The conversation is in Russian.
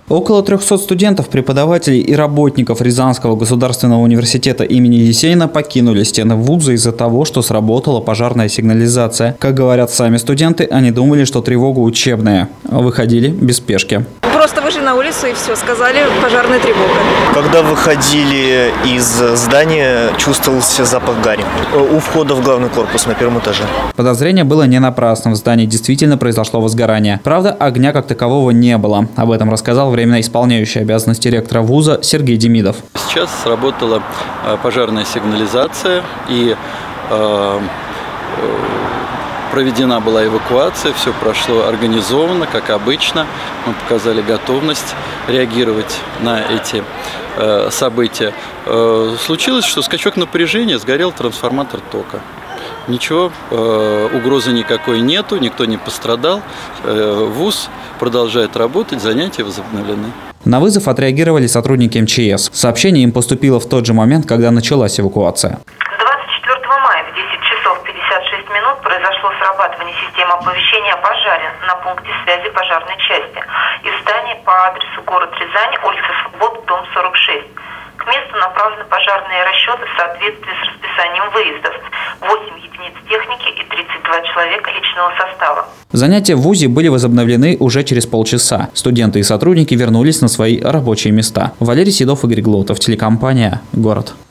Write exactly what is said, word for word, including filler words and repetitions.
Около трёхсот студентов, преподавателей и работников Рязанского государственного университета имени Есенина покинули стены вуза из-за того, что сработала пожарная сигнализация. Как говорят сами студенты, они думали, что тревога учебная. Выходили без спешки. Просто вышли на улицу и все, сказали пожарная тревога. Когда выходили из здания, чувствовался запах гари у входа в главный корпус на первом этаже. Подозрение было не напрасным. В здании действительно произошло возгорание. Правда, огня как такового не было. Об этом рассказал временно исполняющий обязанности ректора вуза Сергей Демидов. Сейчас сработала пожарная сигнализация и э, проведена была эвакуация, все прошло организованно, как обычно. Мы показали готовность реагировать на эти э, события. Э, случилось, что скачок напряжения, сгорел трансформатор тока. Ничего, э, угрозы никакой нету, никто не пострадал. Э, вуз продолжает работать, занятия возобновлены. На вызов отреагировали сотрудники эм че эс. Сообщение им поступило в тот же момент, когда началась эвакуация. двадцать четвёртого мая в десять часов пятьдесят шесть минут произошло срабатывание системы оповещения о пожаре на пункте связи пожарной части из здания по адресу город Рязань, улица Свободы, дом сорок шесть. К месту направлены пожарные расчеты в соответствии с расписанием выездов. восемь единиц техники и тридцать два человека личного состава. Занятия в вузе были возобновлены уже через полчаса. Студенты и сотрудники вернулись на свои рабочие места. Валерий Седов, Игорь Глотов, телекомпания «Город».